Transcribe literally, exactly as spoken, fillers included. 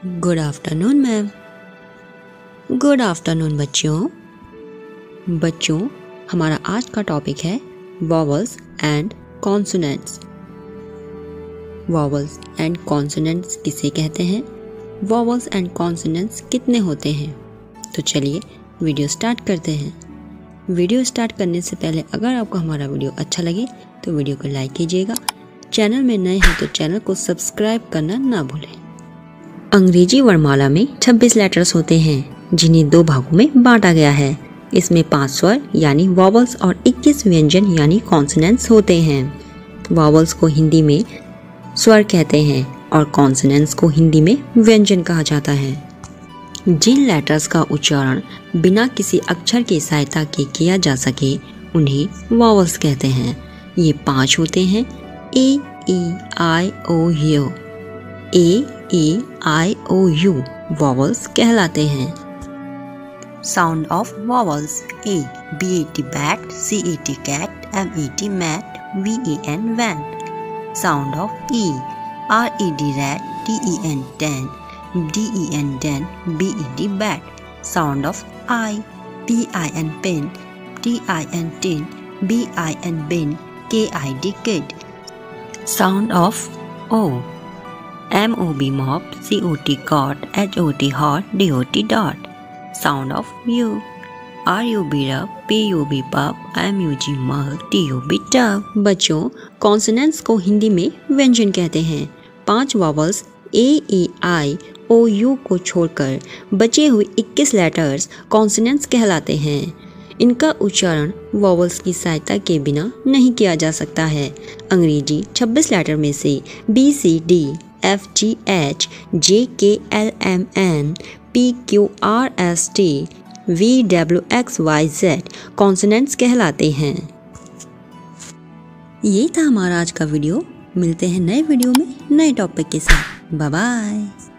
Good afternoon ma'am. Good afternoon बच्चों। बच्चों हमारा आज का टॉपिक है vowels and consonants. Vowels and consonants किसे कहते हैं, वॉवल्स एंड कॉन्सोनेंट्स कितने होते हैं। तो चलिए वीडियो स्टार्ट करते हैं। वीडियो स्टार्ट करने से पहले अगर आपको हमारा वीडियो अच्छा लगे तो वीडियो को लाइक कीजिएगा। चैनल में नए हैं तो चैनल को सब्सक्राइब करना ना भूलें। अंग्रेजी वर्णमाला में छब्बीस लेटर्स होते हैं जिन्हें दो भागों में बांटा गया है। इसमें पांच स्वर यानी वॉवल्स और इक्कीस व्यंजन यानी कॉन्सोनेंट्स होते हैं। वॉवल्स को हिंदी में स्वर कहते हैं और कॉन्सोनेंट्स को हिंदी में व्यंजन कहा जाता है। जिन लेटर्स का उच्चारण बिना किसी अक्षर की सहायता के किया जा सके उन्हें वॉवल्स कहते हैं। ये पांच होते हैं A E I O U. A E I O U vowels कहलाते हैं। Sound of vowels A B A T bat, C A T cat, M A T mat, V A N van. Sound of E R E D rat, T E N ten, D E N den, B E D bat. Sound of I P I N pen, T I N tin, B I N bin, K I D kid. Sound of O M O B mop, C O T cot, H O T hot, D O T dot. Sound of U R U B rub, P U B pup, M U G mug, T U B tub. बच्चों consonants को हिंदी में व्यंजन कहते हैं। पांच vowels A E I O U को छोड़कर बचे हुए इक्कीस लेटर्स कॉन्सोनेंट्स कहलाते हैं। इनका उच्चारण वॉवल्स की सहायता के बिना नहीं किया जा सकता है। अंग्रेजी छब्बीस लेटर में से B C D F G H J K L M N P Q R S T V W X Y Z consonants कहलाते हैं। ये था हमारा आज का वीडियो। मिलते हैं नए वीडियो में नए टॉपिक के साथ। Bye bye.